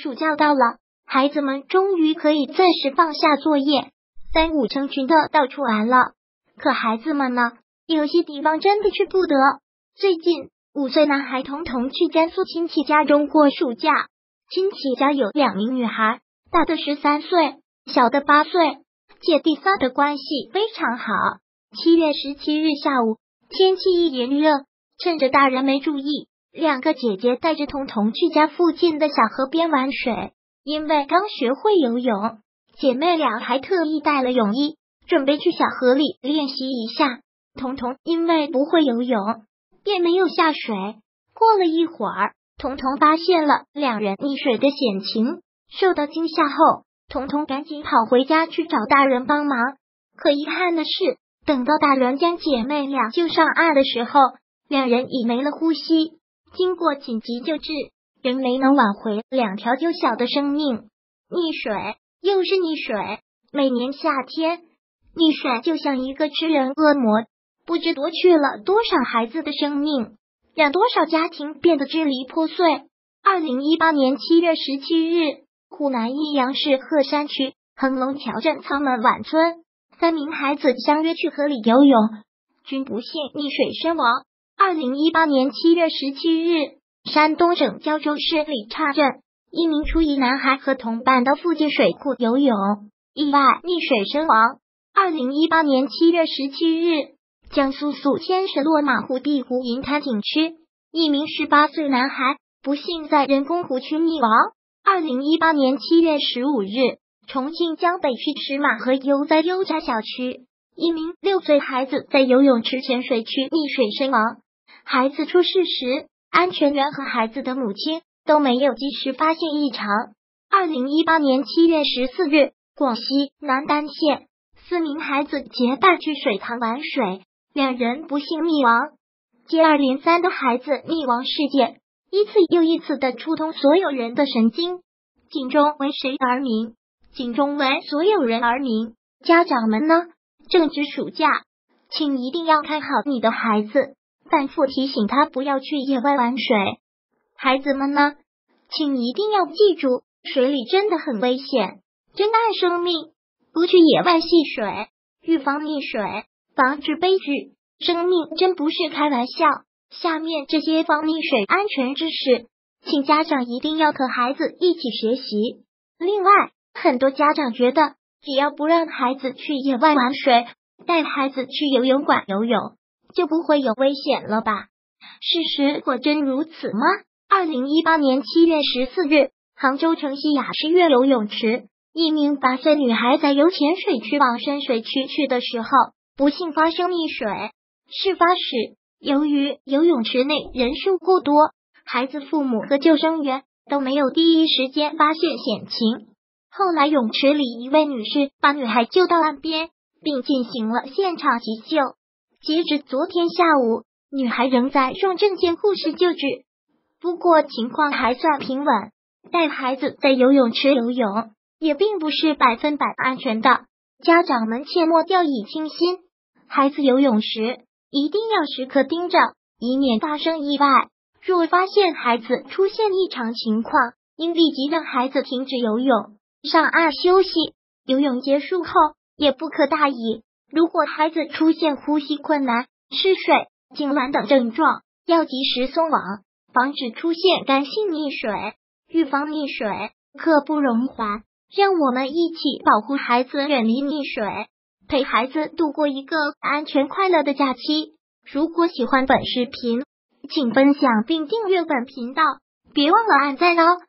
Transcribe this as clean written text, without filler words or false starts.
暑假到了，孩子们终于可以暂时放下作业，三五成群的到处玩了。可孩子们呢，有些地方真的去不得。最近5岁男孩彤彤去甘肃亲戚家中过暑假，亲戚家有2名女孩，大的13岁，小的8岁，姐弟仨的关系非常好。7月17日下午，天气一炎热，趁着大人没注意，2个姐姐带着彤彤去家附近的小河边玩水。因为刚学会游泳，姐妹俩还特意带了泳衣，准备去小河里练习一下。彤彤因为不会游泳，便没有下水。过了一会儿，彤彤发现了2人溺水的险情，受到惊吓后，彤彤赶紧跑回家去找大人帮忙。可遗憾的是，等到大人将姐妹俩救上岸的时候，2人已没了呼吸。经过紧急救治，仍没能挽回2条幼小的生命。溺水又是溺水，每年夏天，溺水就像一个吃人恶魔，不知夺去了多少孩子的生命，让多少家庭变得支离破碎。2018年7月17日，湖南益阳市鹤山区恒隆桥镇仓门宛村3名孩子相约去河里游泳，均不幸溺水身亡。2018年7月17日，山东省胶州市里岔镇1名初一男孩和同伴到附近水库游泳，意外溺水身亡。2018年7月17日，江苏宿迁市落马湖碧湖银滩景区1名18岁男孩不幸在人工湖区溺亡。2018年7月15日，重庆江北区石马河悠哉小区1名6岁孩子在游泳池浅水区溺水身亡。孩子出事时，安全员和孩子的母亲都没有及时发现异常。2018年7月14日，广西南丹县4名孩子结伴去水塘玩水，2人不幸溺亡。接二连三的孩子溺亡事件，一次又一次的触痛所有人的神经。警钟为谁而鸣？警钟为所有人而鸣。家长们呢？正值暑假，请一定要看好你的孩子，反复提醒他不要去野外玩水。孩子们呢？请一定要记住，水里真的很危险，珍爱生命，不去野外戏水，预防溺水，防止悲剧。生命真不是开玩笑。下面这些防溺水安全知识，请家长一定要和孩子一起学习。另外，很多家长觉得只要不让孩子去野外玩水，带孩子去游泳馆游泳，就不会有危险了吧？事实果真如此吗？2018年7月14日，杭州城西雅士悦游泳池1名8岁女孩在由浅水区往深水区去的时候，不幸发生溺水。事发时，由于游泳池内人数过多，孩子父母和救生员都没有第一时间发现险情。后来泳池里一位女士把女孩救到岸边，并进行了现场急救。截至昨天下午，女孩仍在受镇县护士救治，不过情况还算平稳。带孩子在游泳池游泳也并不是100%安全的，家长们切莫掉以轻心。孩子游泳时一定要时刻盯着，以免发生意外。若发现孩子出现异常情况，应立即让孩子停止游泳，上岸休息。游泳结束后也不可大意，如果孩子出现呼吸困难、失水、痉挛等症状，要及时松网，防止出现干性溺水。预防溺水，刻不容缓。让我们一起保护孩子远离溺水，陪孩子度过一个安全快乐的假期。如果喜欢本视频，请分享并订阅本频道，别忘了按赞哦。